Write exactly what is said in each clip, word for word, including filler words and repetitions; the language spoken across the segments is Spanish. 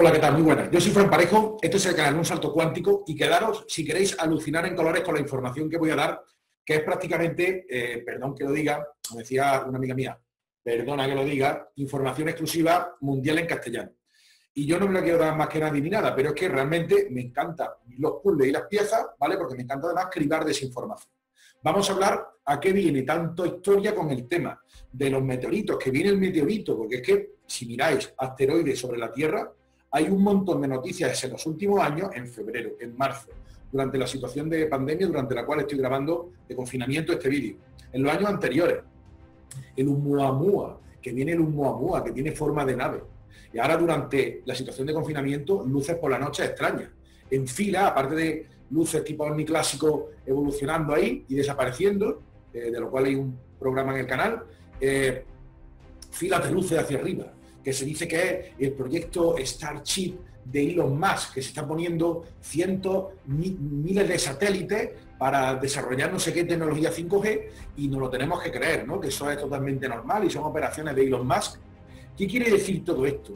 Hola, ¿qué tal? Muy buenas. Yo soy Fran Parejo, este es el canal Un Salto Cuántico y quedaros, si queréis, alucinar en colores con la información que voy a dar, que es prácticamente, eh, perdón que lo diga, como decía una amiga mía, perdona que lo diga, información exclusiva mundial en castellano. Y yo no me la quiero dar más que nadie ni nada, pero es que realmente me encanta los puzzles y las piezas, ¿vale? Porque me encanta además cribar desinformación. Vamos a hablar a qué viene tanto historia con el tema de los meteoritos, que viene el meteorito, porque es que, si miráis asteroides sobre la Tierra, hay un montón de noticias en los últimos años, en febrero, en marzo, durante la situación de pandemia, durante la cual estoy grabando de confinamiento este vídeo. En los años anteriores, el Oumuamua, que viene el Oumuamua, que tiene forma de nave. Y ahora durante la situación de confinamiento, luces por la noche extrañas. En fila, aparte de luces tipo ovni clásico evolucionando ahí y desapareciendo, eh, de lo cual hay un programa en el canal, eh, filas de luces hacia arriba, que se dice que es el proyecto Starship de Elon Musk, que se está poniendo cientos, mi, miles de satélites para desarrollar no sé qué tecnología cinco G, y nos lo tenemos que creer, ¿no? Que eso es totalmente normal y son operaciones de Elon Musk. ¿Qué quiere decir todo esto?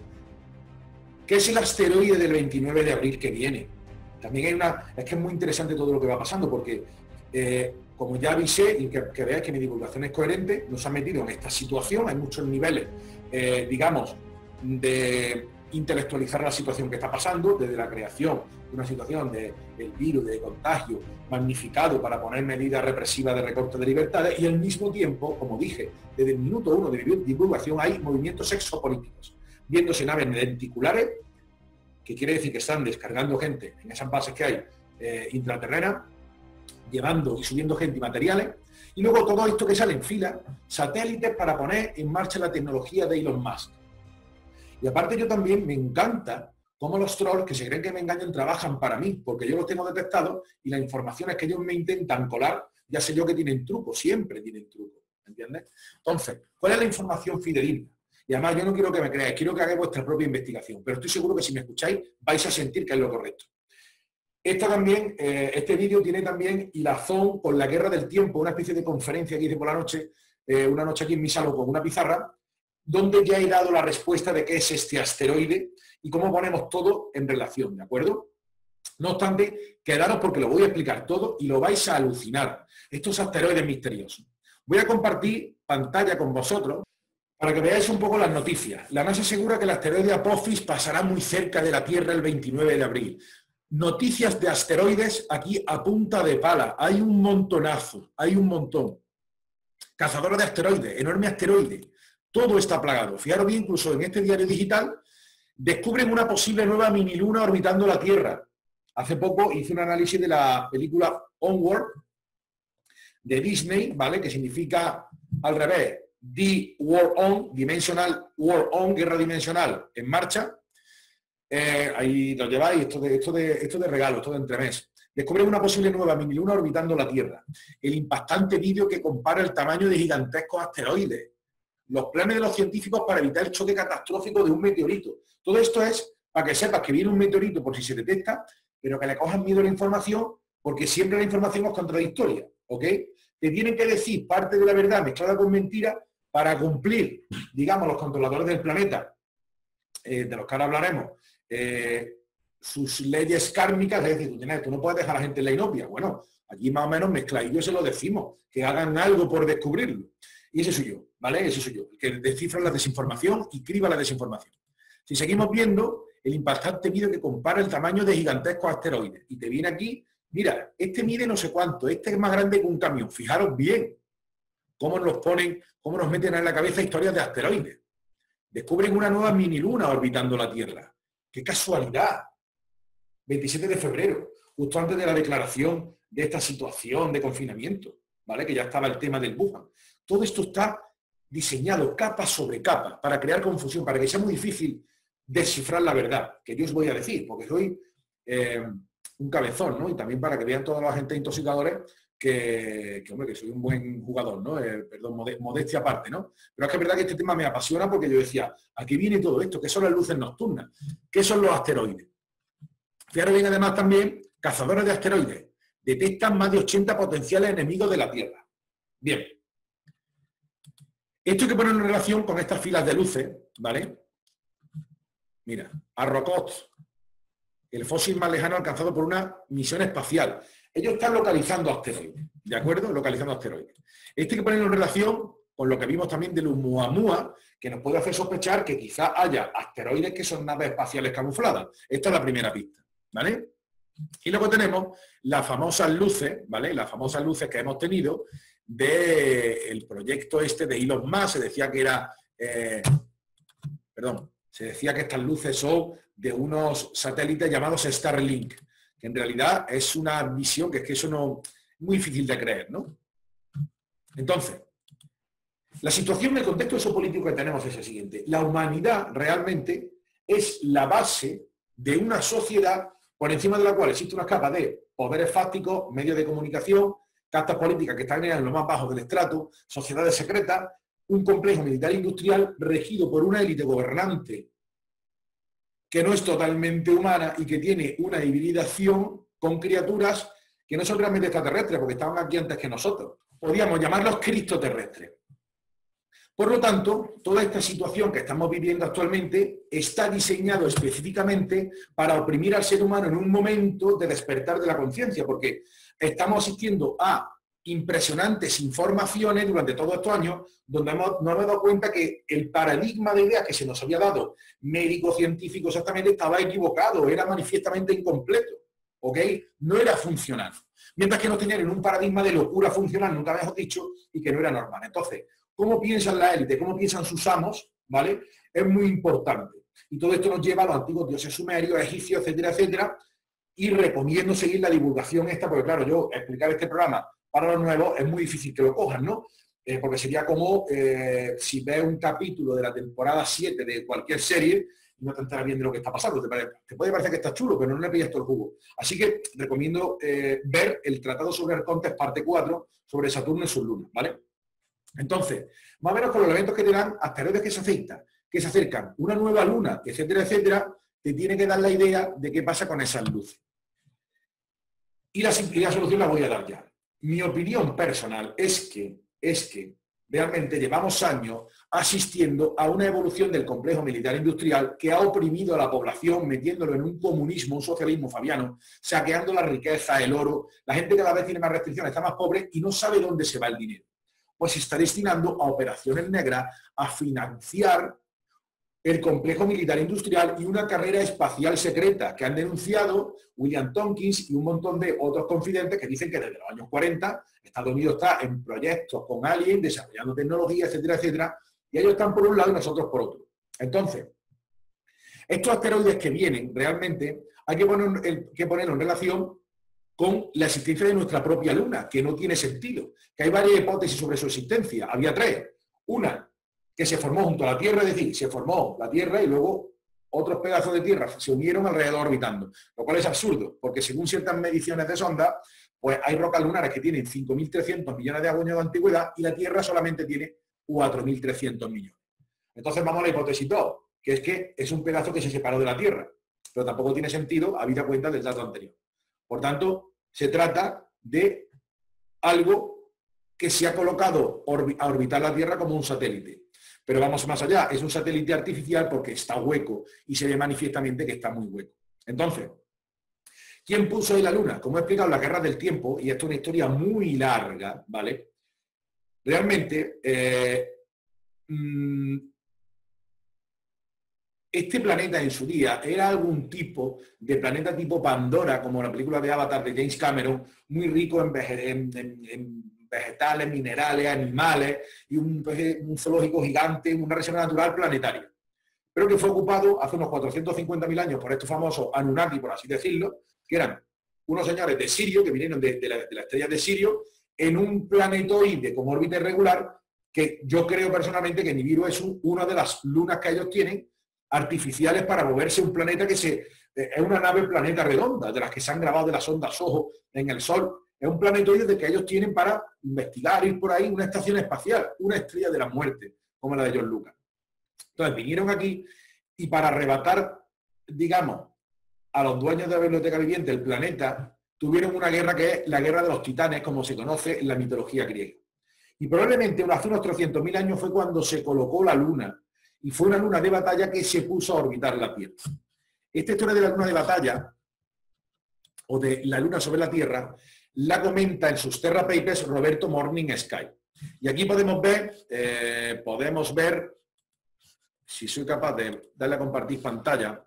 ¿Qué es el asteroide del veintinueve de abril que viene? También hay una... Es que es muy interesante todo lo que va pasando, porque eh, como ya avisé, y que, que veáis que mi divulgación es coherente, nos ha metido en esta situación, hay muchos niveles, eh, digamos, de intelectualizar la situación que está pasando, desde la creación de una situación del de virus, de contagio, magnificado para poner medidas represivas de recorte de libertades, y al mismo tiempo, como dije, desde el minuto uno de mi divulgación hay movimientos exopolíticos, viéndose naves lenticulares, que quiere decir que están descargando gente en esas bases que hay eh, intraterrenas, llevando y subiendo gente y materiales, y luego todo esto que sale en fila, satélites para poner en marcha la tecnología de Elon Musk. Y aparte yo también me encanta cómo los trolls que se creen que me engañan trabajan para mí, porque yo los tengo detectados y las informaciones que ellos me intentan colar, ya sé yo que tienen truco, siempre tienen truco, ¿entiendes? Entonces, ¿cuál es la información fidedigna? Y además yo no quiero que me creáis, quiero que hagáis vuestra propia investigación, pero estoy seguro que si me escucháis vais a sentir que es lo correcto. Esta también, eh, este vídeo tiene también hilazón con la guerra del tiempo, una especie de conferencia que hice por la noche, eh, una noche aquí en mi salón con una pizarra, donde ya he dado la respuesta de qué es este asteroide y cómo ponemos todo en relación, ¿de acuerdo? No obstante, quedaros porque lo voy a explicar todo y lo vais a alucinar. Estos asteroides misteriosos. Voy a compartir pantalla con vosotros para que veáis un poco las noticias. La NASA asegura que el asteroide Apophis pasará muy cerca de la Tierra el veintinueve de abril. Noticias de asteroides aquí a punta de pala. Hay un montonazo, hay un montón. Cazadores de asteroides, enorme asteroide. Todo está plagado. Fijaros bien, incluso en este diario digital, descubren una posible nueva miniluna orbitando la Tierra. Hace poco hice un análisis de la película Onward de Disney, ¿vale? Que significa al revés, The War On, Dimensional War On, guerra dimensional en marcha. Eh, ahí lo lleváis, esto de, esto, de, esto de regalo, esto de entremés. Descubren una posible nueva miniluna orbitando la Tierra. El impactante vídeo que compara el tamaño de gigantescos asteroides. Los planes de los científicos para evitar el choque catastrófico de un meteorito. Todo esto es para que sepas que viene un meteorito por si se detecta, pero que le cojas miedo a la información, porque siempre la información es contradictoria, ¿ok? Te tienen que decir parte de la verdad mezclada con mentira para cumplir, digamos, los controladores del planeta, eh, de los que ahora hablaremos, eh, sus leyes kármicas. Es decir, tú, tienes, tú no puedes dejar a la gente en la inopia. Bueno, aquí más o menos mezcladillo se lo decimos, que hagan algo por descubrirlo. Y ese soy yo, ¿vale? Ese soy yo, el que descifra la desinformación y criba la desinformación. Si seguimos viendo el impactante vídeo que compara el tamaño de gigantescos asteroides, y te viene aquí, mira, este mide no sé cuánto, este es más grande que un camión. Fijaros bien cómo nos ponen, cómo nos meten en la cabeza historias de asteroides. Descubren una nueva miniluna orbitando la Tierra. ¡Qué casualidad! veintisiete de febrero, justo antes de la declaración de esta situación de confinamiento, ¿vale? Que ya estaba el tema del Wuhan. Todo esto está diseñado capa sobre capa para crear confusión, para que sea muy difícil descifrar la verdad, que yo os voy a decir, porque soy eh, un cabezón, ¿no? Y también para que vean todos los agentes intoxicadores que, que, hombre, que soy un buen jugador, ¿no? Eh, perdón, modestia aparte, ¿no? Pero es que es verdad que este tema me apasiona porque yo decía, aquí viene todo esto, ¿qué son las luces nocturnas? ¿Qué son los asteroides? Fijaros bien, además, también, cazadores de asteroides detectan más de ochenta potenciales enemigos de la Tierra. Bien. Esto hay que ponerlo en relación con estas filas de luces, ¿vale? Mira, Arrokoth, el fósil más lejano alcanzado por una misión espacial. Ellos están localizando asteroides, ¿de acuerdo? Localizando asteroides. Esto hay que ponerlo en relación con lo que vimos también del Oumuamua, que nos puede hacer sospechar que quizás haya asteroides que son naves espaciales camufladas. Esta es la primera pista, ¿vale? Y luego tenemos las famosas luces, ¿vale? Las famosas luces que hemos tenido del proyecto este de Elon Musk. Se decía que era... Eh, perdón, se decía que estas luces son de unos satélites llamados Starlink, que en realidad es una visión que es que eso no es muy difícil de creer, ¿no? Entonces, la situación, el contexto sociopolítico que tenemos es el siguiente. La humanidad realmente es la base de una sociedad por encima de la cual existe una capa de poderes fácticos, medios de comunicación, castas políticas que están en lo más bajo del estrato, sociedades secretas, un complejo militar industrial regido por una élite gobernante que no es totalmente humana y que tiene una hibridación con criaturas que no son realmente extraterrestres, porque estaban aquí antes que nosotros. Podríamos llamarlos cristoterrestres. Por lo tanto, toda esta situación que estamos viviendo actualmente está diseñado específicamente para oprimir al ser humano en un momento de despertar de la conciencia, porque estamos asistiendo a impresionantes informaciones durante todos estos años donde hemos, nos hemos dado cuenta que el paradigma de ideas que se nos había dado médico-científico exactamente estaba equivocado, era manifiestamente incompleto, ¿ok? No era funcional. Mientras que nos tenían en un paradigma de locura funcional, nunca habíamos dicho, y que no era normal. Entonces, cómo piensan la élite, cómo piensan sus amos, ¿vale? Es muy importante. Y todo esto nos lleva a los antiguos dioses sumerios, egipcios, etcétera, etcétera. Y recomiendo seguir la divulgación esta, porque claro, yo explicar este programa para los nuevos es muy difícil que lo cojan, ¿no? Eh, porque sería como eh, si ves un capítulo de la temporada siete de cualquier serie y no te enteras bien de lo que está pasando. Te, parece, te puede parecer que está chulo, pero no le pillas todo el jugo. Así que recomiendo eh, ver el Tratado sobre Arcontes, parte cuatro, sobre Saturno y sus lunas, ¿vale? Entonces, más o menos con los elementos que te dan asteroides que se acercan, que se acercan, una nueva luna, etcétera, etcétera, te tiene que dar la idea de qué pasa con esas luces. Y la, y la solución la voy a dar ya. Mi opinión personal es que, es que realmente llevamos años asistiendo a una evolución del complejo militar industrial que ha oprimido a la población, metiéndolo en un comunismo, un socialismo fabiano, saqueando la riqueza, el oro. La gente cada vez tiene más restricciones, está más pobre y no sabe dónde se va el dinero. Pues se está destinando a operaciones negras, a financiar el complejo militar industrial y una carrera espacial secreta que han denunciado William Tompkins y un montón de otros confidentes que dicen que desde los años cuarenta Estados Unidos está en proyectos con aliens, desarrollando tecnología, etcétera, etcétera, y ellos están por un lado y nosotros por otro. Entonces, estos asteroides que vienen realmente hay que, poner, que ponerlo en relación con la existencia de nuestra propia luna, que no tiene sentido, que hay varias hipótesis sobre su existencia. Había tres. Una, que se formó junto a la Tierra, es decir, se formó la Tierra y luego otros pedazos de Tierra se unieron alrededor orbitando, lo cual es absurdo, porque según ciertas mediciones de sonda, pues hay rocas lunares que tienen cinco mil trescientos millones de años de antigüedad y la Tierra solamente tiene cuatro mil trescientos millones. Entonces vamos a la hipótesis dos, que es que es un pedazo que se separó de la Tierra, pero tampoco tiene sentido habida cuenta del dato anterior. Por tanto, se trata de algo que se ha colocado a orbitar la Tierra como un satélite. Pero vamos más allá, es un satélite artificial porque está hueco y se ve manifiestamente que está muy hueco. Entonces, ¿quién puso ahí la Luna? Como he explicado, las guerras del tiempo, y esto es una historia muy larga, ¿vale? Realmente, eh, mmm, este planeta en su día era algún tipo de planeta tipo Pandora, como la película de Avatar de James Cameron, muy rico en, en, en, en vegetales, minerales, animales, y un, un zoológico gigante, una reserva natural planetaria. Pero que fue ocupado hace unos cuatrocientos cincuenta mil años por estos famosos Anunnaki, por así decirlo, que eran unos señores de Sirio, que vinieron de, de, la, de la estrella de Sirio, en un planetoide con órbita irregular, que yo creo personalmente que Nibiru es un, una de las lunas que ellos tienen, artificiales para moverse un planeta que se, eh, es una nave planeta redonda, de las que se han grabado de las ondas SOHO en el Sol. Es un planetoide de que ellos tienen para investigar, ir por ahí, una estación espacial, una estrella de la muerte, como la de George Lucas. Entonces vinieron aquí y para arrebatar, digamos, a los dueños de la biblioteca viviente del planeta, tuvieron una guerra que es la guerra de los titanes, como se conoce en la mitología griega. Y probablemente hace unos trescientos mil años fue cuando se colocó la luna. y fue una luna de batalla que se puso a orbitar la Tierra. Esta historia de la luna de batalla, o de la luna sobre la Tierra, la comenta en sus Terra Papers Roberto Morning Sky. Y aquí podemos ver, eh, podemos ver, si soy capaz de darle a compartir pantalla,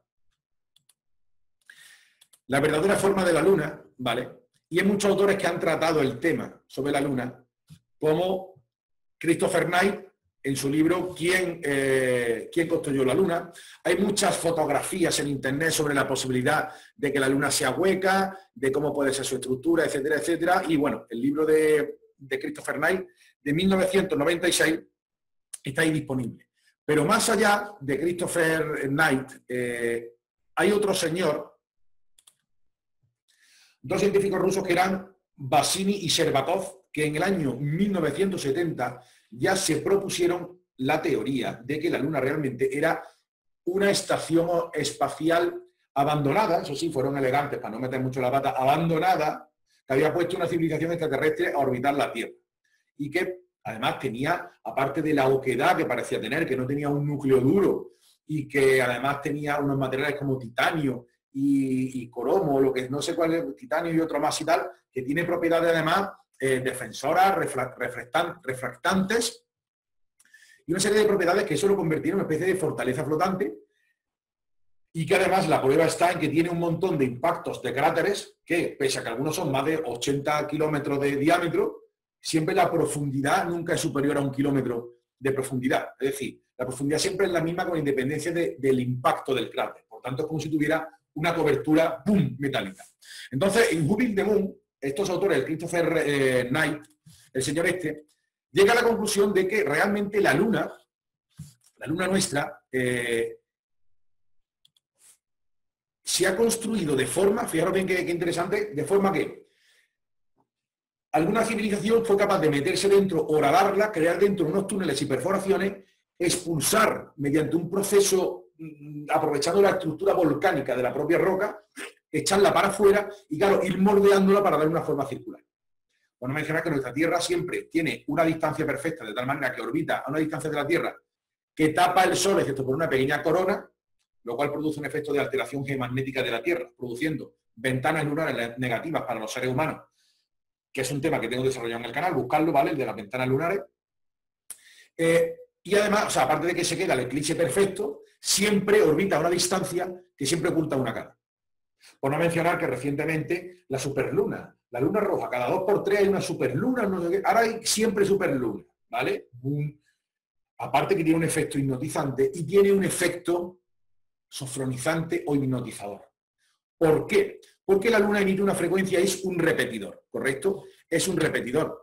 la verdadera forma de la luna, ¿vale? Y hay muchos autores que han tratado el tema sobre la luna, como Christopher Knight, en su libro ¿Quién, eh, ¿Quién construyó la luna? Hay muchas fotografías en internet sobre la posibilidad de que la luna sea hueca, de cómo puede ser su estructura, etcétera, etcétera. Y bueno, el libro de, de Christopher Knight de mil novecientos noventa y seis está ahí disponible. Pero más allá de Christopher Knight, eh, hay otro señor, dos científicos rusos que eran Bassini y Sherbatov, que en el año mil novecientos setenta ya se propusieron la teoría de que la Luna realmente era una estación espacial abandonada, eso sí, fueron elegantes para no meter mucho la pata, abandonada, que había puesto una civilización extraterrestre a orbitar la Tierra. Y que además tenía, aparte de la oquedad que parecía tener, que no tenía un núcleo duro y que además tenía unos materiales como titanio y, y cromo, lo que no sé cuál es, titanio y otro más y tal, que tiene propiedades además Eh, defensoras, refractantes y una serie de propiedades que eso lo convirtieron en una especie de fortaleza flotante y que además la prueba está en que tiene un montón de impactos de cráteres que, pese a que algunos son más de ochenta kilómetros de diámetro, siempre la profundidad nunca es superior a un kilómetro de profundidad. Es decir, la profundidad siempre es la misma con independencia de, del impacto del cráter. Por tanto, es como si tuviera una cobertura ¡pum!, metálica. Entonces, en Who Built the Moon, estos autores, el Christopher eh, Knight, el señor este, llega a la conclusión de que realmente la Luna, la Luna nuestra, eh, se ha construido de forma, fijaros bien qué, qué interesante, de forma que alguna civilización fue capaz de meterse dentro, horadarla, crear dentro unos túneles y perforaciones, expulsar mediante un proceso, aprovechando la estructura volcánica de la propia roca, echarla para afuera y, claro, ir moldeándola para dar una forma circular. Bueno, mencionar que nuestra Tierra siempre tiene una distancia perfecta, de tal manera que orbita a una distancia de la Tierra que tapa el Sol, excepto por una pequeña corona, lo cual produce un efecto de alteración geomagnética de la Tierra, produciendo ventanas lunares negativas para los seres humanos, que es un tema que tengo desarrollado en el canal, buscarlo, ¿vale? El de las ventanas lunares. Eh, y además, o sea, aparte de que se queda el eclipse perfecto, siempre orbita a una distancia que siempre oculta una cara. Por no mencionar que recientemente la superluna, la luna roja, cada dos por tres hay una superluna, no sé qué, ahora hay siempre superluna, ¿vale? Un, aparte que tiene un efecto hipnotizante y tiene un efecto sofronizante o hipnotizador. ¿Por qué? Porque la luna emite una frecuencia, es un repetidor, ¿correcto? Es un repetidor.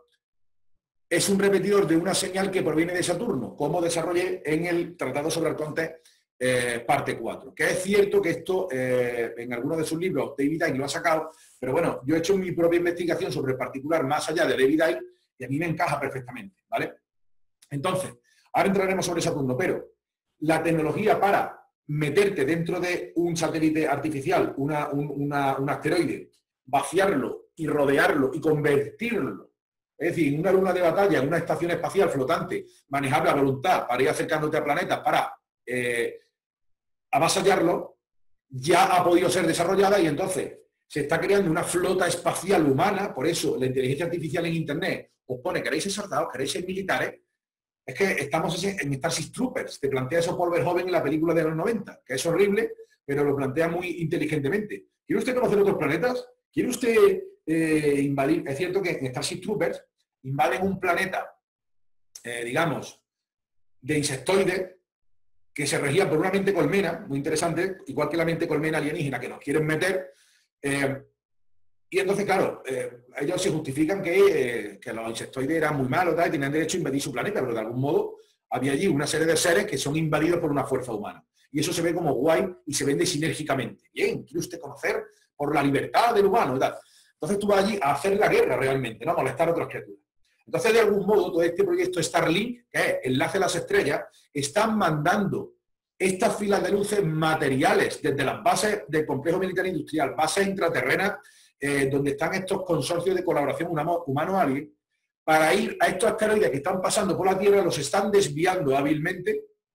Es un repetidor de una señal que proviene de Saturno, como desarrollé en el Tratado sobre Arcontes, Eh, parte cuatro, que es cierto que esto eh, en algunos de sus libros David Icke lo ha sacado, pero bueno, yo he hecho mi propia investigación sobre el particular más allá de David Icke y a mí me encaja perfectamente, ¿vale? Entonces, ahora entraremos sobre Saturno, pero la tecnología para meterte dentro de un satélite artificial, una, un, una, un asteroide, vaciarlo y rodearlo y convertirlo, es decir, en una luna de batalla, en una estación espacial flotante, manejable a voluntad para ir acercándote a planetas, para eh, avasallarlo, ya ha podido ser desarrollada y entonces se está creando una flota espacial humana. Por eso la inteligencia artificial en Internet os pone, queréis ser soldados, queréis ser militares. Es que estamos en Starship Troopers, te plantea eso Paul Verhoeven en la película de los noventa, que es horrible, pero lo plantea muy inteligentemente. ¿Quiere usted conocer otros planetas? ¿Quiere usted eh, invadir? Es cierto que en Starship Troopers invaden un planeta, eh, digamos, de insectoides, que se regía por una mente colmena, muy interesante, igual que la mente colmena alienígena que nos quieren meter. Eh, y entonces, claro, eh, ellos se justifican que, eh, que los insectoides eran muy malos, tal, y tenían derecho a invadir su planeta, pero de algún modo había allí una serie de seres que son invadidos por una fuerza humana. Y eso se ve como guay y se vende sinérgicamente. Bien, ¿quiere usted conocer por la libertad del humano? Tal. Entonces tú vas allí a hacer la guerra realmente, no a molestar a otras criaturas. Entonces, de algún modo, todo este proyecto Starlink, que es Enlace a las Estrellas, están mandando estas filas de luces materiales desde las bases del complejo militar industrial, bases intraterrenas, eh, donde están estos consorcios de colaboración humano-alien, para ir a estos asteroides que están pasando por la Tierra, los están desviando hábilmente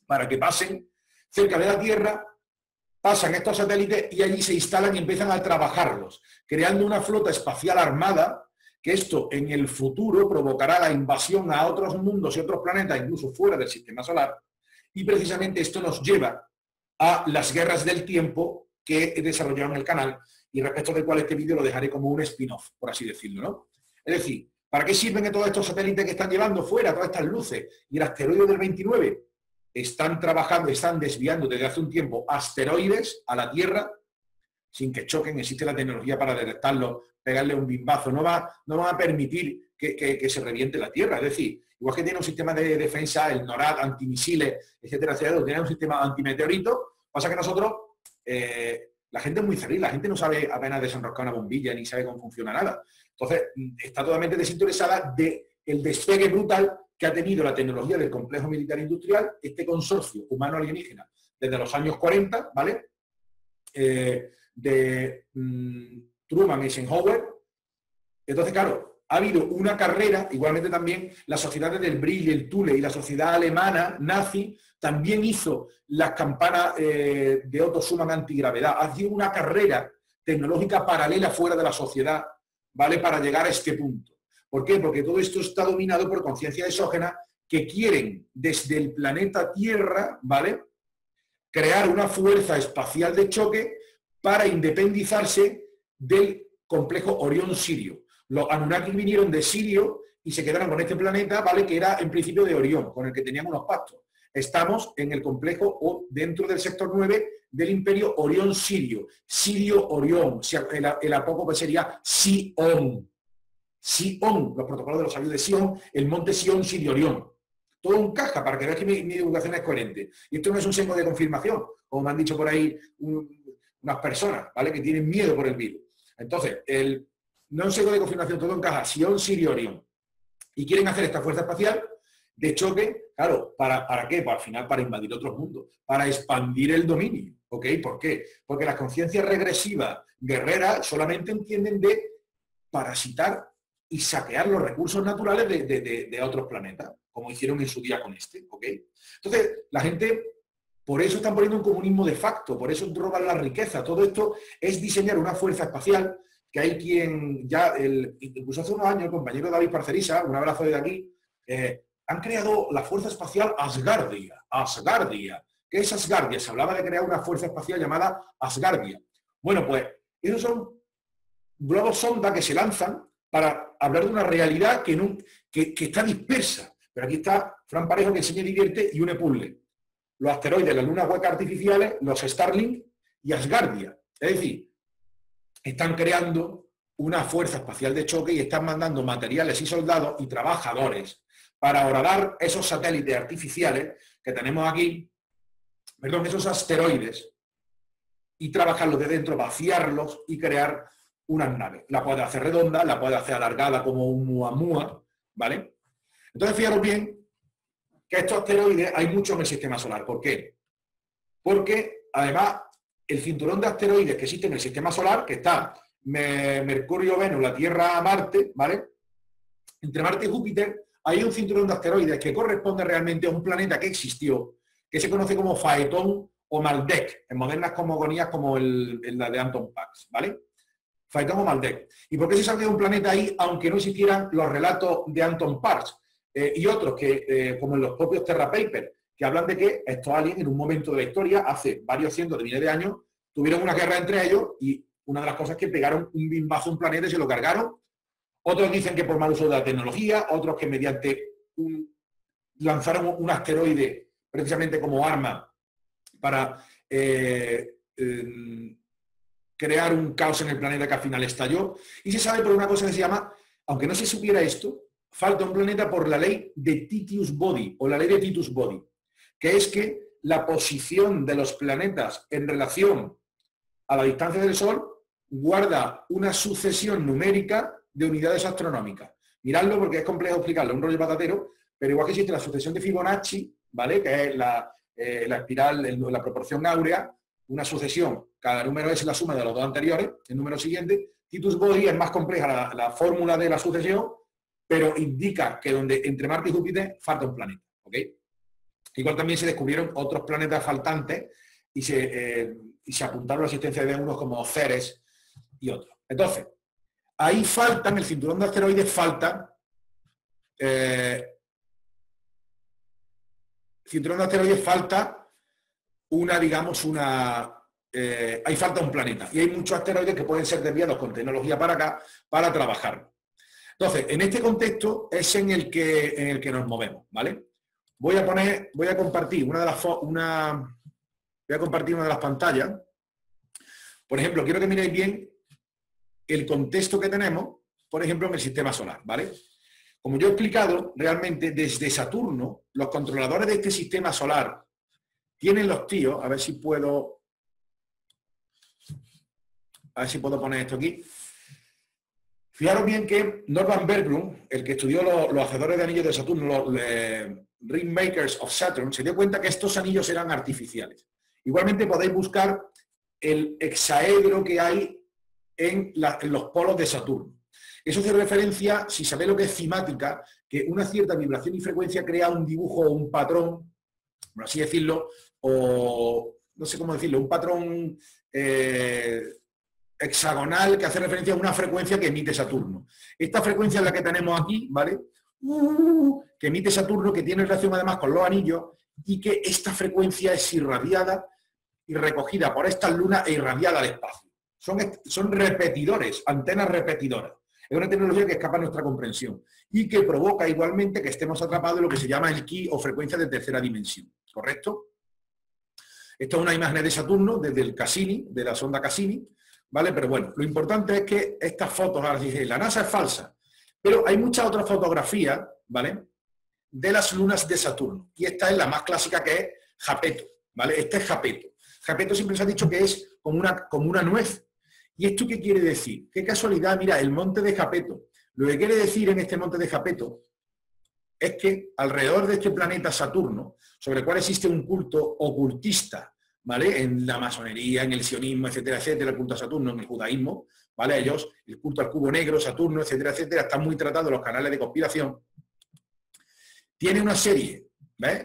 para que pasen cerca de la Tierra, pasan estos satélites y allí se instalan y empiezan a trabajarlos, creando una flota espacial armada, que esto en el futuro provocará la invasión a otros mundos y otros planetas, incluso fuera del sistema solar, y precisamente esto nos lleva a las guerras del tiempo que he desarrollado en el canal y respecto del cual este vídeo lo dejaré como un spin-off, por así decirlo, ¿no? Es decir, ¿para qué sirven todos estos satélites que están llevando fuera, todas estas luces? Y el asteroide del veintinueve están trabajando, están desviando desde hace un tiempo asteroides a la Tierra sin que choquen. Existe la tecnología para detectarlos, pegarle un bimbazo. No va, no va a permitir que, que, que se reviente la Tierra. Es decir, igual que tiene un sistema de defensa, el NORAD, antimisiles, etcétera, etcétera, tiene un sistema antimeteorito. Pasa que nosotros, eh, la gente es muy cerril, la gente no sabe apenas desenroscar una bombilla ni sabe cómo funciona nada. Entonces, está totalmente desinteresada del despegue brutal que ha tenido la tecnología del complejo militar industrial, este consorcio humano-alienígena, desde los años cuarenta, ¿vale? Eh, de mmm, Truman y Eisenhower. Entonces, claro, ha habido una carrera, igualmente también las sociedades del Brill y el Thule y la sociedad alemana nazi también hizo las campanas eh, de Otto Schumann antigravedad. Ha sido una carrera tecnológica paralela fuera de la sociedad, ¿vale? Para llegar a este punto. ¿Por qué? Porque todo esto está dominado por conciencia exógena que quieren desde el planeta Tierra, ¿vale?, crear una fuerza espacial de choque para independizarse del complejo Orión Sirio. Los Anunnaki vinieron de Sirio y se quedaron con este planeta, ¿vale?, que era en principio de Orión, con el que tenían unos pactos. Estamos en el complejo o dentro del sector nueve del imperio Orión Sirio. Sirio-Orión, el, el apócope sería Sion. Sion, los protocolos de los sabios de Sion, el monte Sion, Sirio, Orión. Todo encaja para que veas que mi, mi educación es coherente. Y esto no es un signo de confirmación, como me han dicho por ahí un, unas personas, ¿vale?, que tienen miedo por el virus. Entonces, el, no es un signo de confirmación, todo encaja, Sion, Sirio, Orión. Y quieren hacer esta fuerza espacial de choque, claro, ¿para, para qué? Pues al final para invadir otros mundos, para expandir el dominio, ¿ok? ¿Por qué? Porque las conciencias regresivas guerreras solamente entienden de parasitar y saquear los recursos naturales de, de, de, de otros planetas, como hicieron en su día con este, ¿ok? Entonces, la gente, por eso están poniendo un comunismo de facto, por eso roban la riqueza. Todo esto es diseñar una fuerza espacial, que hay quien ya, el, incluso hace unos años, el compañero David Parcerisa, un abrazo desde aquí, eh, han creado la fuerza espacial Asgardia. Asgardia. ¿Qué es Asgardia? Se hablaba de crear una fuerza espacial llamada Asgardia. Bueno, pues, esos son globos sonda que se lanzan para hablar de una realidad que, no, que, que está dispersa. Pero aquí está Fran Parejo, que enseña y divierte y une puzzle. Los asteroides, las lunas huecas artificiales, los Starlink y Asgardia. Es decir, están creando una fuerza espacial de choque y están mandando materiales y soldados y trabajadores para horadar esos satélites artificiales que tenemos aquí, perdón, esos asteroides, y trabajarlos de dentro, vaciarlos y crear unas naves. La puede hacer redonda, la puede hacer alargada como un Muamua, ¿vale? Entonces, fijaros bien que estos asteroides hay muchos en el sistema solar. ¿Por qué? Porque, además, el cinturón de asteroides que existe en el sistema solar, que está Mercurio, Venus, la Tierra, Marte, ¿vale? Entre Marte y Júpiter hay un cinturón de asteroides que corresponde realmente a un planeta que existió, que se conoce como Faetón o Maldek, en modernas cosmogonías como el, el, la de Anton Parks, ¿vale? Faetón o Maldek. ¿Y por qué se sabe de un planeta ahí, aunque no existieran los relatos de Anton Parks eh, y otros, que eh, como en los propios Terra Papers, que hablan de que estos aliens en un momento de la historia, hace varios cientos de miles de años, tuvieron una guerra entre ellos y una de las cosas es que pegaron un bimbazo a un planeta y se lo cargaron? Otros dicen que por mal uso de la tecnología, otros que mediante un, lanzaron un asteroide precisamente como arma para eh, eh, crear un caos en el planeta que al final estalló. Y se sabe por una cosa que se llama, aunque no se supiera esto, falta un planeta por la ley de Titus Body, o la ley de Titus Body, que es que la posición de los planetas en relación a la distancia del Sol guarda una sucesión numérica de unidades astronómicas. Miradlo porque es complejo explicarlo, un rollo patatero, pero igual que existe la sucesión de Fibonacci, ¿vale?, que es la, eh, la espiral, el, la proporción áurea, una sucesión, cada número es la suma de los dos anteriores, el número siguiente. Titus Body es más compleja la, la fórmula de la sucesión, pero indica que donde entre Marte y Júpiter falta un planeta, ¿ok? Igual también se descubrieron otros planetas faltantes y se, eh, y se apuntaron la existencia de unos como Ceres y otros. Entonces, ahí faltan, el cinturón de asteroides falta, eh, cinturón de asteroides falta una, digamos, una... Eh, ahí falta un planeta. Y hay muchos asteroides que pueden ser desviados con tecnología para acá, para trabajar. Entonces, en este contexto es en el que, en el que nos movemos, ¿vale? Voy a poner, voy a compartir una de las una, voy a compartir una de las pantallas. Por ejemplo, quiero que miréis bien el contexto que tenemos, por ejemplo, en el sistema solar, ¿vale? Como yo he explicado, realmente desde Saturno, los controladores de este sistema solar tienen los tíos, a ver si puedo, a ver si puedo poner esto aquí. Fijaros bien que Norman Berglund, el que estudió los, los hacedores de anillos de Saturno, los eh, Ringmakers of Saturn, se dio cuenta que estos anillos eran artificiales. Igualmente podéis buscar el hexaedro que hay en, la, en los polos de Saturno. Eso hace referencia, si sabéis lo que es cimática, que una cierta vibración y frecuencia crea un dibujo o un patrón, por así decirlo, o no sé cómo decirlo, un patrón eh, hexagonal que hace referencia a una frecuencia que emite Saturno. Esta frecuencia es la que tenemos aquí, ¿vale? Uh, que emite Saturno, que tiene relación además con los anillos, y que esta frecuencia es irradiada y recogida por estas lunas e irradiada al espacio. Son, son repetidores, antenas repetidoras. Es una tecnología que escapa a nuestra comprensión y que provoca igualmente que estemos atrapados en lo que se llama el ki o frecuencia de tercera dimensión. ¿Correcto? Esto es una imagen de Saturno desde el Cassini, de la sonda Cassini, ¿vale? Pero bueno, lo importante es que estas fotos, ahora dice, la NASA es falsa, pero hay muchas otras fotografías, ¿vale?, de las lunas de Saturno. Y esta es la más clásica, que es Japeto, ¿vale? Este es Japeto. Japeto siempre se ha dicho que es como una, como una nuez. ¿Y esto qué quiere decir? Qué casualidad, mira, el monte de Japeto. Lo que quiere decir en este monte de Japeto es que alrededor de este planeta Saturno, sobre el cual existe un culto ocultista, ¿vale?, en la masonería, en el sionismo, etcétera, etcétera, el culto a Saturno, en el judaísmo, ¿vale? Ellos, el culto al cubo negro, Saturno, etcétera, etcétera, están muy tratados los canales de conspiración. Tiene una serie, ¿ves?,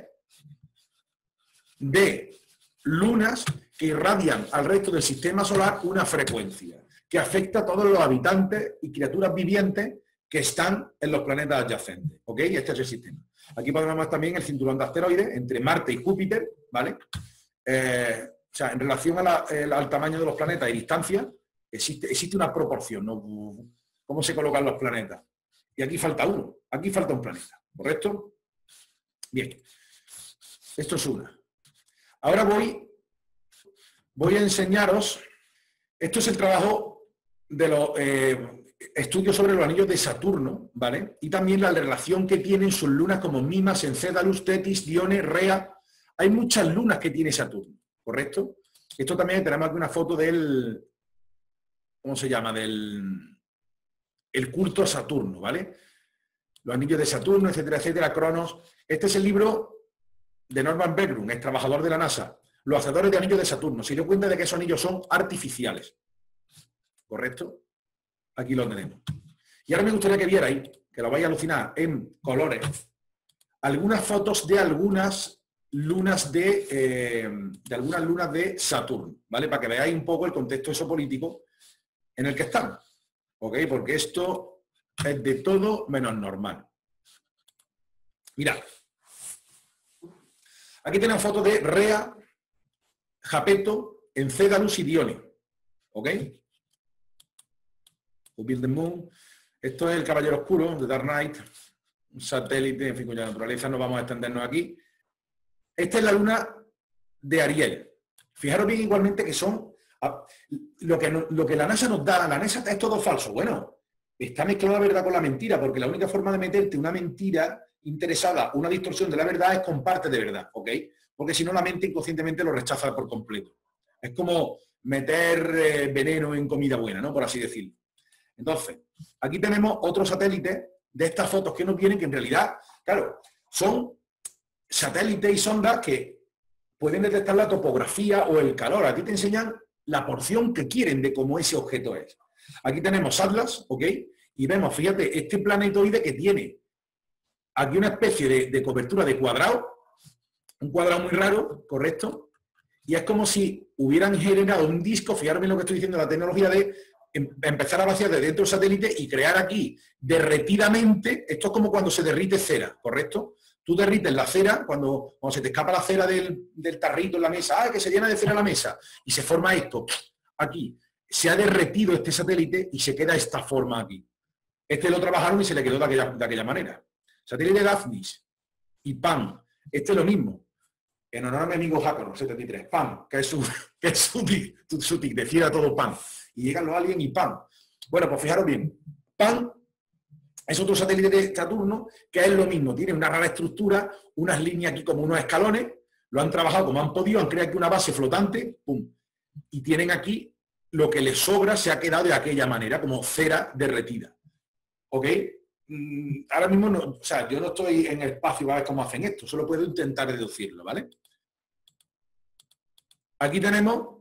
de lunas que irradian al resto del sistema solar una frecuencia que afecta a todos los habitantes y criaturas vivientes que están en los planetas adyacentes, ¿ok? Este es el sistema. Aquí podemos ver también el cinturón de asteroides entre Marte y Júpiter, ¿vale? Eh, o sea, en relación a la, el, al tamaño de los planetas y distancia, existe, existe una proporción, ¿no? ¿Cómo se colocan los planetas? Y aquí falta uno, aquí falta un planeta, ¿correcto? Bien, esto es una. Ahora voy, voy a enseñaros, esto es el trabajo de los eh, estudios sobre los anillos de Saturno, ¿vale? Y también la relación que tienen sus lunas como Mimas, Encédalus, Tetis, Dione, Rea. Hay muchas lunas que tiene Saturno, ¿correcto? Esto también tenemos aquí una foto del, ¿cómo se llama? Del el culto a Saturno, ¿vale? Los anillos de Saturno, etcétera, etcétera, Cronos. Este es el libro de Norman Berglund, ex trabajador de la NASA, los hacedores de anillos de Saturno. Se dio cuenta de que esos anillos son artificiales. ¿Correcto? Aquí lo tenemos. Y ahora me gustaría que vierais, que lo vais a alucinar en colores, algunas fotos de algunas lunas de, eh, de algunas lunas de Saturno, ¿vale? Para que veáis un poco el contexto exopolítico en el que están. ¿Ok? Porque esto es de todo menos normal. Mirad. Aquí tenemos fotos de Rea, Japeto, Encédalus y Dione. ¿Ok? Build the Moon. Esto es el Caballero Oscuro, de Dark Knight. Un satélite, en fin, cuya naturaleza no vamos a extendernos aquí. Esta es la luna de Ariel. Fijaros bien igualmente que son... Lo que, lo que la NASA nos da, la NASA es todo falso. Bueno, está mezclada la verdad con la mentira, porque la única forma de meterte una mentira interesada, una distorsión de la verdad, es con parte de verdad, ¿ok? Porque si no, la mente inconscientemente lo rechaza por completo. Es como meter eh, veneno en comida buena, ¿no? Por así decirlo. Entonces, aquí tenemos otros satélites de estas fotos que nos vienen, que en realidad, claro, son satélites y sondas que pueden detectar la topografía o el calor. A ti te enseñan la porción que quieren de cómo ese objeto es. Aquí tenemos Atlas, ¿ok? Y vemos, fíjate, este planetoide que tiene aquí una especie de, de cobertura de cuadrado, un cuadrado muy raro, correcto, y es como si hubieran generado un disco, fijaros bien lo que estoy diciendo, la tecnología de em empezar a vaciar de dentro del satélite y crear aquí derretidamente, esto es como cuando se derrite cera, ¿correcto? Tú derrites la cera, cuando, cuando se te escapa la cera del, del tarrito en la mesa, ¡ah, que se llena de cera la mesa! Y se forma esto, aquí. Se ha derretido este satélite y se queda esta forma aquí. Este lo trabajaron y se le quedó de aquella, de aquella manera. Satélite Daphnis y P A M. Este es lo mismo. En honor a mi amigo Hacker, setenta y tres. P A M, que es su, que es su tic, su tic, decía todo P A M. Y llegan los aliens y P A M. Bueno, pues fijaros bien. P A M es otro satélite de Saturno que es lo mismo. Tiene una rara estructura, unas líneas aquí como unos escalones. Lo han trabajado como han podido, han creado aquí una base flotante. ¡Pum! Y tienen aquí lo que les sobra, se ha quedado de aquella manera, como cera derretida. ¿Ok? Mm, ahora mismo, no, o sea, yo no estoy en el espacio para ver cómo hacen esto, solo puedo intentar deducirlo, ¿vale? Aquí tenemos,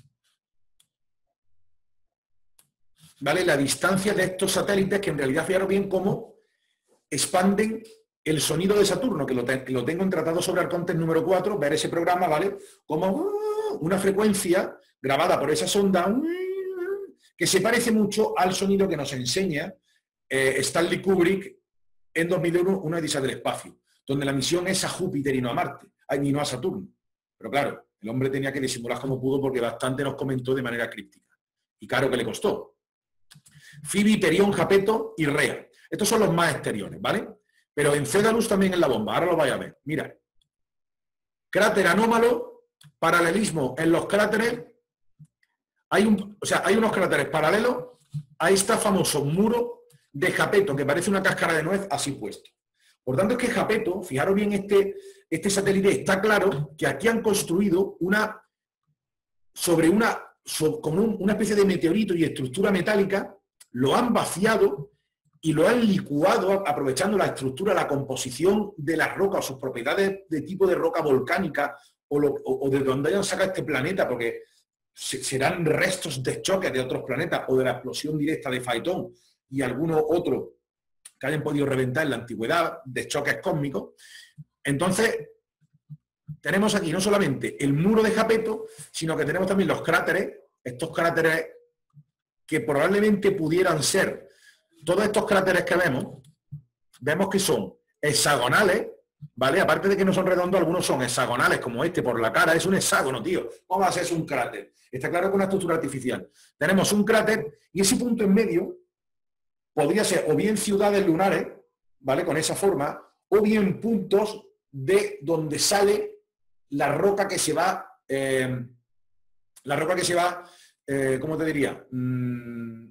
¿vale?, la distancia de estos satélites, que en realidad, fijaros bien cómo expanden el sonido de Saturno, que lo, te, lo tengo en Tratado sobre Arcontes número cuatro, ver ese programa, ¿vale? Como uh, una frecuencia grabada por esa sonda, uh, que se parece mucho al sonido que nos enseña eh, Stanley Kubrick en dos mil uno, Una odisea del espacio, donde la misión es a Júpiter y no a Marte, y no a Saturno. Pero claro, el hombre tenía que disimular como pudo porque bastante nos comentó de manera críptica. Y caro que le costó. Phoebe, Hyperion, Japeto y Rhea. Estos son los más exteriores, ¿vale? Pero Enceladus también en la bomba, ahora lo vais a ver. Mira, cráter anómalo, paralelismo en los cráteres. Hay, un, o sea, hay unos cráteres paralelos a este famoso muro de Japeto, que parece una cáscara de nuez así puesto. Por tanto, es que Japeto, fijaros bien, este, este satélite, está claro que aquí han construido una, sobre una, sobre, como un, una especie de meteorito y estructura metálica, lo han vaciado y lo han licuado, aprovechando la estructura, la composición de las rocas o sus propiedades de tipo de roca volcánica o, lo, o, o de donde hayan sacado este planeta, porque se, serán restos de choques de otros planetas o de la explosión directa de Phaeton y algunos otros que hayan podido reventar en la antigüedad, de choques cósmicos. Entonces, tenemos aquí no solamente el muro de Japeto, sino que tenemos también los cráteres, estos cráteres que probablemente pudieran ser. Todos estos cráteres que vemos, vemos que son hexagonales, ¿vale? Aparte de que no son redondos, algunos son hexagonales, como este por la cara, es un hexágono, tío. ¿Cómo va a ser un cráter? Está claro que es una estructura artificial. Tenemos un cráter y ese punto en medio podría ser o bien ciudades lunares, ¿vale? Con esa forma, o bien puntos de donde sale la roca que se va, eh, la roca que se va, eh, ¿cómo te diría? Mm,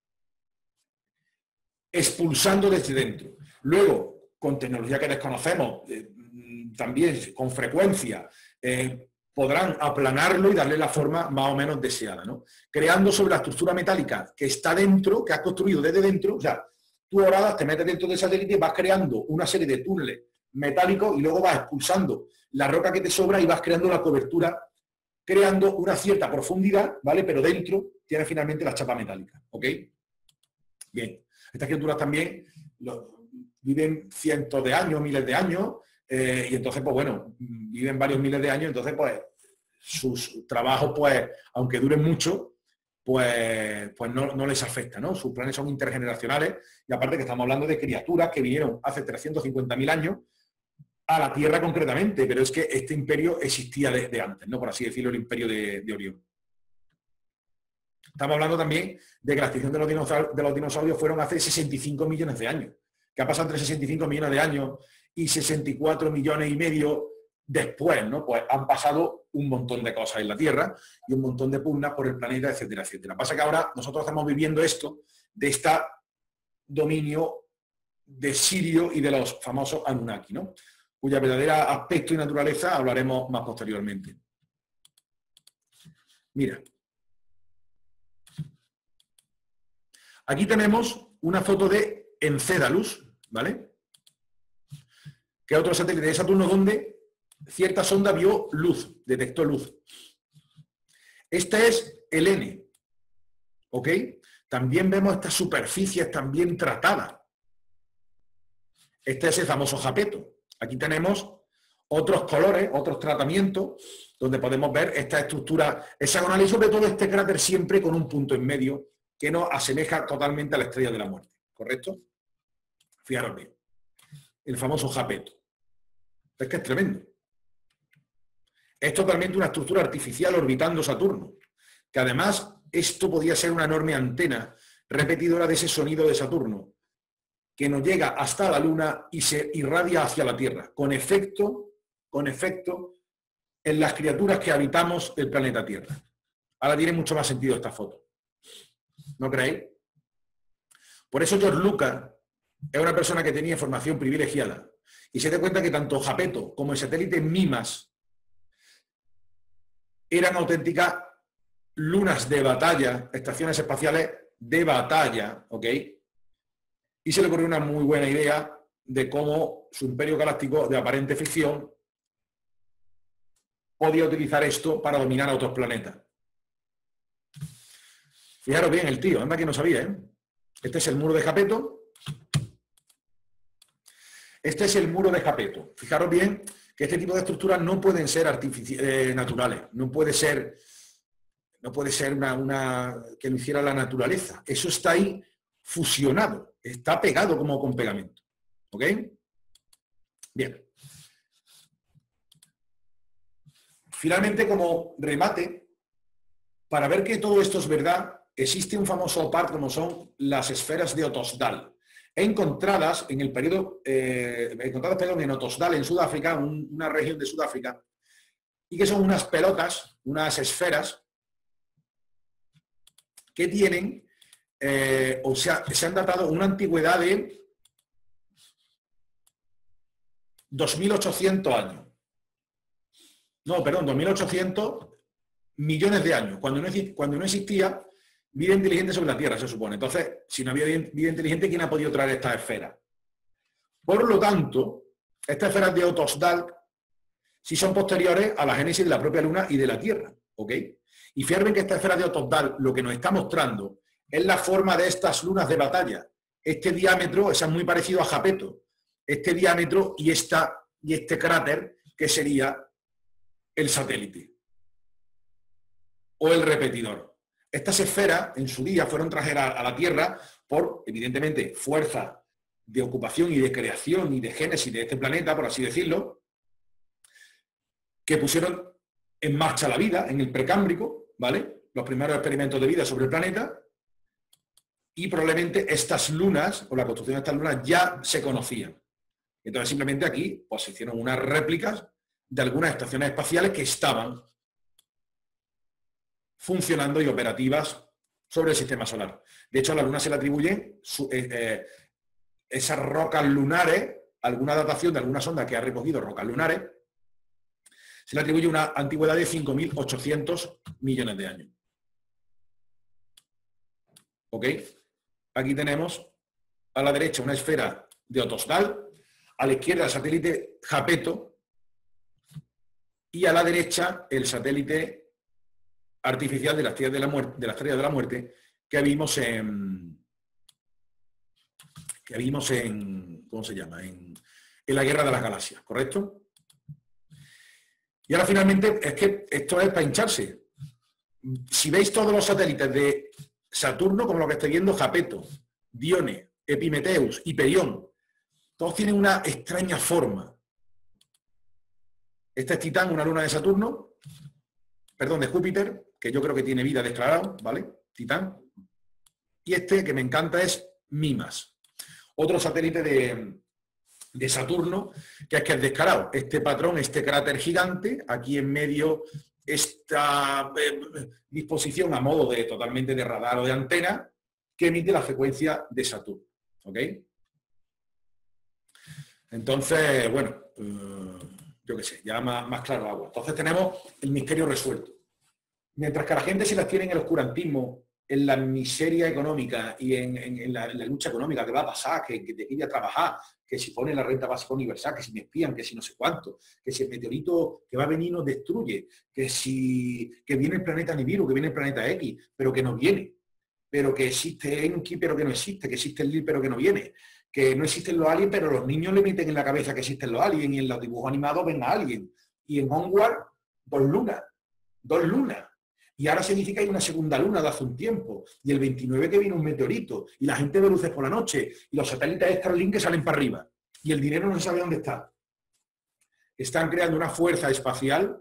expulsando desde dentro. Luego, con tecnología que desconocemos, eh, también con frecuencia, eh, podrán aplanarlo y darle la forma más o menos deseada, ¿no? Creando sobre la estructura metálica que está dentro, que has construido desde dentro, o sea, tú ahora te metes dentro del satélite, vas creando una serie de túneles metálicos y luego vas expulsando la roca que te sobra y vas creando la cobertura, creando una cierta profundidad, ¿vale? Pero dentro tiene finalmente la chapa metálica, ¿ok? Bien. Estas criaturas también lo, viven cientos de años, miles de años, eh, y entonces, pues bueno, viven varios miles de años, entonces, pues, sus trabajos, pues, aunque duren mucho, pues, pues no, no les afecta, ¿no? Sus planes son intergeneracionales, y aparte que estamos hablando de criaturas que vinieron hace trescientos cincuenta mil años a la Tierra concretamente, pero es que este imperio existía desde antes, ¿no? Por así decirlo, el imperio de, de Orión. Estamos hablando también de que la extinción de los, dinosaurios, de los dinosaurios fueron hace sesenta y cinco millones de años. ¿Qué ha pasado entre sesenta y cinco millones de años y sesenta y cuatro millones y medio después? ¿No? Pues han pasado un montón de cosas en la Tierra y un montón de pugnas por el planeta, etcétera, etcétera. Pasa que ahora nosotros estamos viviendo esto de este dominio de Sirio y de los famosos Anunnaki, ¿no? Cuya verdadera aspecto y naturaleza hablaremos más posteriormente. Mira. Aquí tenemos una foto de Enceladus, ¿vale? Que es otro satélite de Saturno donde cierta sonda vio luz, detectó luz. Este es el N, ¿ok? También vemos estas superficies también tratadas. Este es el famoso Japeto. Aquí tenemos otros colores, otros tratamientos, donde podemos ver esta estructura hexagonal y sobre todo este cráter siempre con un punto en medio que nos asemeja totalmente a la estrella de la muerte, ¿correcto? Fijaros bien, el famoso Jápeto. Es que es tremendo. Es totalmente una estructura artificial orbitando Saturno, que además esto podía ser una enorme antena repetidora de ese sonido de Saturno, que nos llega hasta la Luna y se irradia hacia la Tierra, con efecto, con efecto en las criaturas que habitamos el planeta Tierra. Ahora tiene mucho más sentido esta foto. ¿No creéis? Por eso George Lucas es una persona que tenía información privilegiada y se da cuenta que tanto Jápeto como el satélite Mimas eran auténticas lunas de batalla, estaciones espaciales de batalla, ¿ok? Y se le ocurrió una muy buena idea de cómo su imperio galáctico de aparente ficción podía utilizar esto para dominar a otros planetas. Fijaros bien el tío, anda que no sabía, ¿eh? Este es el muro de Jápeto. Este es el muro de Jápeto. Fijaros bien que este tipo de estructuras no pueden ser eh, naturales, no puede ser, no puede ser una, una que lo hiciera la naturaleza. Eso está ahí fusionado, está pegado como con pegamento. ¿Ok? Bien. Finalmente, como remate, para ver que todo esto es verdad, existe un famoso par como son las esferas de Otosdal, encontradas en el periodo, eh, encontradas perdón, en Otosdal, en Sudáfrica, un, una región de Sudáfrica, y que son unas pelotas, unas esferas que tienen, eh, o sea, se han datado una antigüedad de dos mil ochocientos años. No, perdón, dos mil ochocientos millones de años, cuando no, cuando no existía vida inteligente sobre la Tierra, se supone. Entonces, si no había vida inteligente, ¿quién ha podido traer estas esferas? Por lo tanto, estas esferas de Otosdal sí son posteriores a la génesis de la propia Luna y de la Tierra, ¿ok? Y fíjense que esta esfera de Otosdal lo que nos está mostrando es la forma de estas lunas de batalla. Este diámetro, esa es muy parecido a Jápeto, este diámetro y, esta, y este cráter que sería el satélite o el repetidor. Estas esferas en su día fueron trajeras a la Tierra por, evidentemente, fuerza de ocupación y de creación y de génesis de este planeta, por así decirlo, que pusieron en marcha la vida en el precámbrico, ¿vale? Los primeros experimentos de vida sobre el planeta, y probablemente estas lunas, o la construcción de estas lunas, ya se conocían. Entonces, simplemente aquí pues, se hicieron unas réplicas de algunas estaciones espaciales que estaban funcionando y operativas sobre el sistema solar. De hecho, a la Luna se le atribuyen su, eh, eh, esas rocas lunares, alguna datación de alguna sonda que ha recogido rocas lunares, se le atribuye una antigüedad de cinco mil ochocientos millones de años. ¿Ok? Aquí tenemos a la derecha una esfera de Otosdal, a la izquierda el satélite Jápeto y a la derecha el satélite artificial de la estrella de la muerte, de la estrella de la muerte que vimos en que vimos en ¿cómo se llama? En, en la Guerra de las Galaxias, ¿correcto? Y ahora finalmente es que esto es para hincharse. Si veis todos los satélites de Saturno, como lo que estoy viendo, Jápeto, Dione, Epimetheus, Hiperión, todos tienen una extraña forma. Este es Titán, una luna de Saturno, perdón, de Júpiter, que yo creo que tiene vida declarado, ¿vale? Titán. Y este, que me encanta, es Mimas. Otro satélite de, de Saturno, que es que es descarado. Este patrón, este cráter gigante, aquí en medio, esta eh, disposición a modo de totalmente de radar o de antena, que emite la frecuencia de Saturno. ¿Ok? Entonces, bueno, eh, yo qué sé, ya más, más claro agua. Entonces tenemos el misterio resuelto. Mientras que a la gente se las tiene en el oscurantismo, en la miseria económica y en, en, en, la, en la lucha económica, que va a pasar, que, que te quiere a trabajar, que si ponen la renta básica universal, que si me espían, que si no sé cuánto, que si el meteorito que va a venir nos destruye, que si que viene el planeta Nibiru, que viene el planeta X, pero que no viene. pero que existe Enki, pero que no existe, que existe el Lil, pero que no viene, que no existen los aliens, pero los niños le meten en la cabeza que existen los aliens, y en los dibujos animados ven a alguien. Y en Onward, dos lunas, dos lunas. Y ahora significa que hay una segunda luna de hace un tiempo, y el veintinueve que viene un meteorito, y la gente ve luces por la noche, y los satélites Starlink que salen para arriba, y el dinero no se sabe dónde está. Están creando una fuerza espacial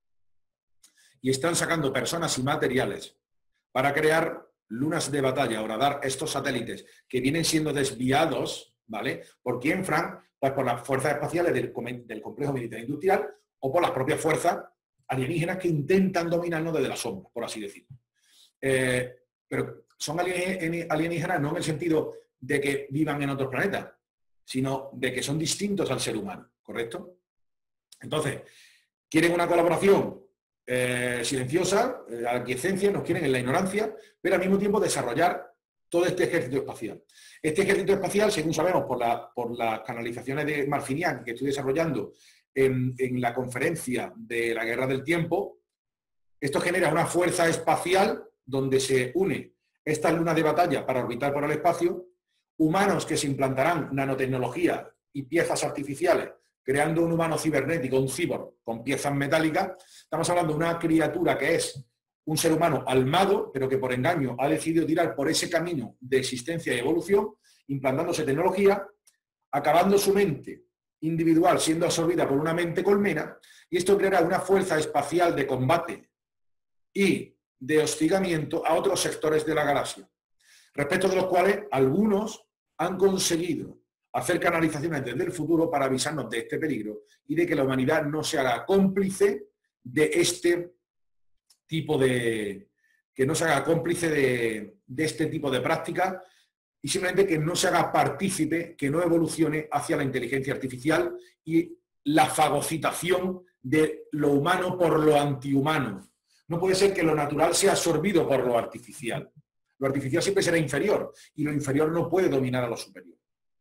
y están sacando personas y materiales para crear lunas de batalla, o radar, estos satélites que vienen siendo desviados, ¿vale? ¿Por quién, Frank? Pues por las fuerzas espaciales del, del complejo militar industrial o por las propias fuerzas alienígenas que intentan dominarnos desde la sombra, por así decirlo. Eh, pero son alienígenas no en el sentido de que vivan en otros planetas, sino de que son distintos al ser humano, ¿correcto? Entonces, quieren una colaboración eh, silenciosa, eh, la aquiescencia, nos quieren en la ignorancia, pero al mismo tiempo desarrollar todo este ejército espacial. Este ejército espacial, según sabemos por, la, por las canalizaciones de Marciniak que estoy desarrollando en, en la conferencia de la Guerra del Tiempo, esto genera una fuerza espacial donde se une estas lunas de batalla para orbitar por el espacio, humanos que se implantarán nanotecnología y piezas artificiales, creando un humano cibernético, un cyborg con piezas metálicas. Estamos hablando de una criatura que es un ser humano almado, pero que por engaño ha decidido tirar por ese camino de existencia y evolución, implantándose tecnología, acabando su mente individual siendo absorbida por una mente colmena, y esto creará una fuerza espacial de combate y de hostigamiento a otros sectores de la galaxia, respecto de los cuales algunos han conseguido hacer canalizaciones desde el futuro para avisarnos de este peligro y de que la humanidad no se haga cómplice de este tipo de... que no se haga cómplice de, de este tipo de prácticas y simplemente que no se haga partícipe, que no evolucione hacia la inteligencia artificial y la fagocitación de lo humano por lo antihumano. No puede ser que lo natural sea absorbido por lo artificial. Lo artificial siempre será inferior y lo inferior no puede dominar a lo superior.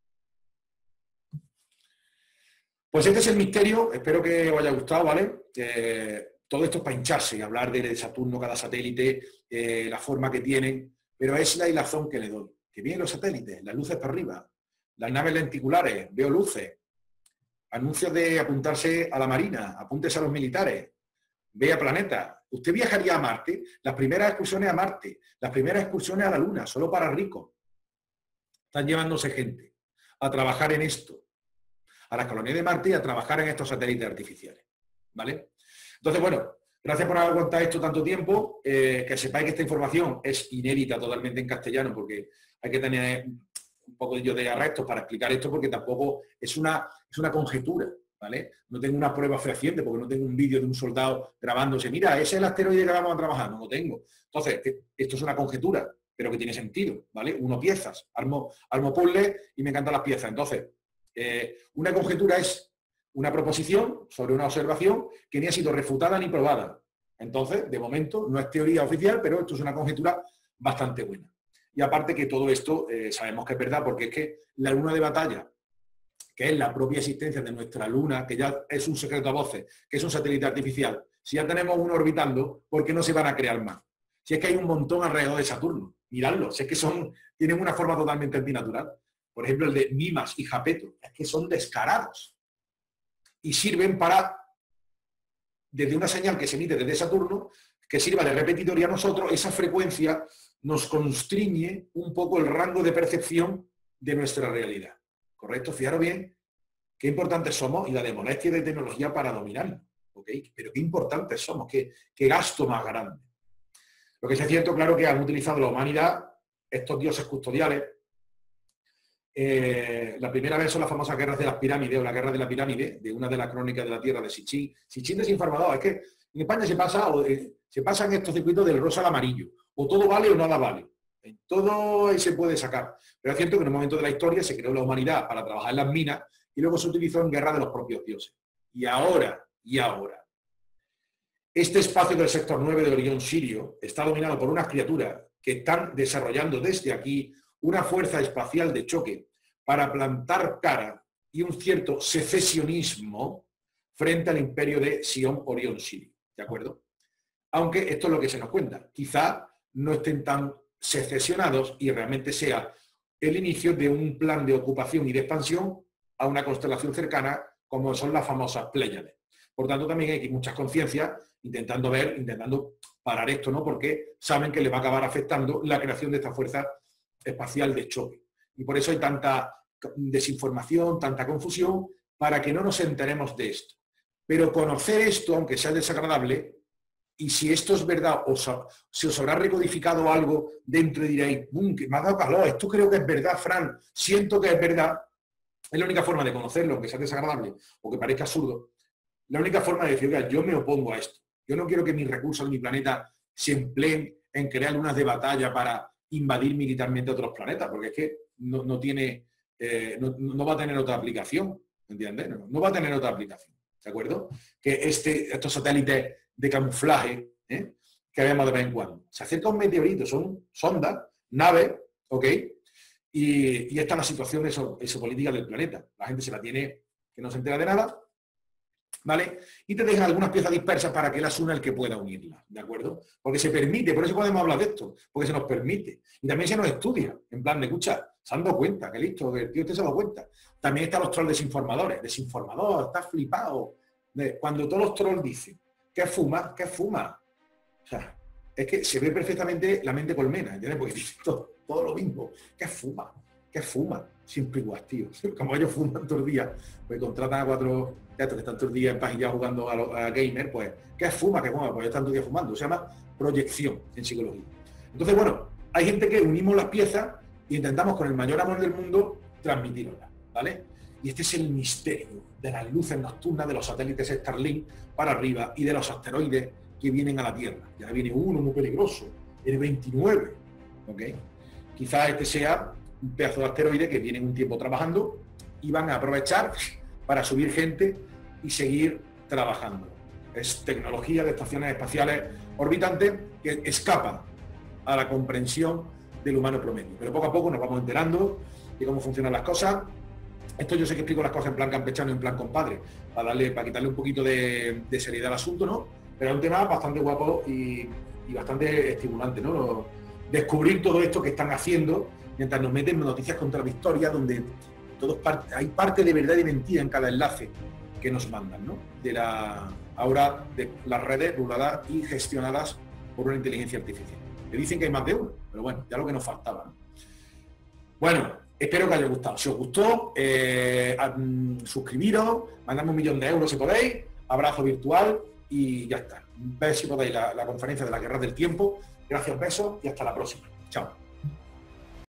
Pues este es el misterio, espero que os haya gustado, ¿vale? Eh, todo esto es para hincharse y hablar de Saturno, cada satélite, eh, la forma que tienen, pero es la hilazón que le doy. Que vienen los satélites, las luces para arriba, las naves lenticulares, veo luces, anuncios de apuntarse a la Marina, apúntese a los militares, vea planetas. Usted viajaría a Marte, las primeras excursiones a Marte, las primeras excursiones a la Luna, solo para ricos. Están llevándose gente a trabajar en esto, a las colonias de Marte y a trabajar en estos satélites artificiales, ¿vale? Entonces, bueno, gracias por haber aguantado esto tanto tiempo, eh, que sepáis que esta información es inédita totalmente en castellano, porque hay que tener un poco de, de arrestos para explicar esto, porque tampoco es una, es una conjetura, ¿vale? No tengo una prueba fehaciente, porque no tengo un vídeo de un soldado grabándose, mira, ese es el asteroide que vamos a trabajar, no lo tengo. Entonces, esto es una conjetura, pero que tiene sentido, ¿vale? Uno piezas, armo, armo puzzles y me encantan las piezas. Entonces, eh, una conjetura es una proposición sobre una observación que ni ha sido refutada ni probada. Entonces, de momento, no es teoría oficial, pero esto es una conjetura bastante buena. Y aparte que todo esto eh, sabemos que es verdad, porque es que la luna de batalla, que es la propia existencia de nuestra luna, que ya es un secreto a voces, que es un satélite artificial, si ya tenemos uno orbitando, ¿por qué no se van a crear más? Si es que hay un montón alrededor de Saturno, miradlo, si es que son, tienen una forma totalmente antinatural. Por ejemplo, el de Mimas y Japeto, es que son descarados. Y sirven para, desde una señal que se emite desde Saturno, que sirva de repetidor a nosotros, esa frecuencia nos constriñe un poco el rango de percepción de nuestra realidad. ¿Correcto? Fijaros bien qué importantes somos y la de molestia de tecnología para dominarnos. ¿Okay? Pero qué importantes somos, qué, qué gasto más grande. Lo que sí es cierto, claro, que han utilizado la humanidad estos dioses custodiales. Eh, la primera vez son las famosas guerras de las pirámides, o la guerra de la pirámide, de una de las crónicas de la Tierra de Sitchin. Sitchin desinformador, es que en España se pasa, o, eh, se pasan estos circuitos del rosa al amarillo, o todo vale o nada vale. En todo se puede sacar. Pero es cierto que en un momento de la historia se creó la humanidad para trabajar en las minas y luego se utilizó en guerra de los propios dioses. Y ahora, y ahora, este espacio del sector nueve del Orión Sirio está dominado por unas criaturas que están desarrollando desde aquí una fuerza espacial de choque para plantar cara y un cierto secesionismo frente al imperio de Sion Orión Sirio. ¿De acuerdo? Aunque esto es lo que se nos cuenta. Quizá no estén tan secesionados y realmente sea el inicio de un plan de ocupación y de expansión a una constelación cercana como son las famosas Pléyades. Por tanto, también hay muchas conciencias intentando ver, intentando parar esto, ¿no? Porque saben que les va a acabar afectando la creación de esta fuerza espacial de choque. Y por eso hay tanta desinformación, tanta confusión, para que no nos enteremos de esto. Pero conocer esto, aunque sea desagradable, y si esto es verdad, os, si os habrá recodificado algo dentro y diréis, ¡bum! Que me ha dado calor, esto creo que es verdad, Fran, siento que es verdad, es la única forma de conocerlo, aunque sea desagradable o que parezca absurdo, la única forma de decir, oiga, yo me opongo a esto. Yo no quiero que mis recursos en mi planeta se empleen en crear lunas de batalla para invadir militarmente otros planetas, porque es que no, no tiene, eh, no, no va a tener otra aplicación, ¿entiendes? No, no va a tener otra aplicación, ¿de acuerdo? Que este, estos satélites de camuflaje, ¿eh? Que vemos de vez en cuando. Se acerca un meteorito, son sondas, naves, ¿ok? Y, y esta es la situación exopolítica del planeta. La gente se la tiene, que no se entera de nada, ¿vale? Y te dejan algunas piezas dispersas para que las una el que pueda unirlas, ¿de acuerdo? Porque se permite, por eso podemos hablar de esto, porque se nos permite. Y también se nos estudia, en plan de, escucha, se han dado cuenta, que listo, que el tío usted se ha dado cuenta. También están los trolls desinformadores, desinformador, está flipado. Cuando todos los trolls dicen, ¿qué fuma? ¿Qué fuma? O sea, es que se ve perfectamente la mente colmena, ¿entiendes? Porque dicen todo, todo lo mismo. ¿Qué fuma? ¿Qué fuma? Siempre igual, tío. Como ellos fuman todos los días, pues contratan a cuatro teatros que están todos los días en página jugando a, lo, a gamer, pues, ¿qué fuma? ¿Qué fuma? Pues ellos están todos los días fumando. Se llama proyección en psicología. Entonces, bueno, hay gente que unimos las piezas e intentamos con el mayor amor del mundo transmitirlas, ¿vale? Y este es el misterio de las luces nocturnas de los satélites Starlink para arriba y de los asteroides que vienen a la Tierra. Ya viene uno muy peligroso, el veintinueve, ¿ok? Quizás este sea un pedazo de asteroide que vienen un tiempo trabajando y van a aprovechar para subir gente y seguir trabajando. Es tecnología de estaciones espaciales orbitantes que escapa a la comprensión del humano promedio. Pero poco a poco nos vamos enterando de cómo funcionan las cosas. Esto yo sé que explico las cosas en plan campechano y en plan compadre, para, darle, para quitarle un poquito de, de seriedad al asunto, ¿no? Pero es un tema bastante guapo y, y bastante estimulante, ¿no? Descubrir todo esto que están haciendo mientras nos meten noticias contradictorias donde todos part hay parte de verdad y mentira en cada enlace que nos mandan, ¿no? De la, ahora de las redes ruladas y gestionadas por una inteligencia artificial. Le dicen que hay más de uno, pero bueno, ya lo que nos faltaba, ¿no? Bueno, espero que os haya gustado. Si os gustó, eh, a, mm, suscribiros, mandadme un millón de euros si podéis, abrazo virtual y ya está. Veis si podéis la, la conferencia de la Guerra del Tiempo. Gracias, besos y hasta la próxima. Chao.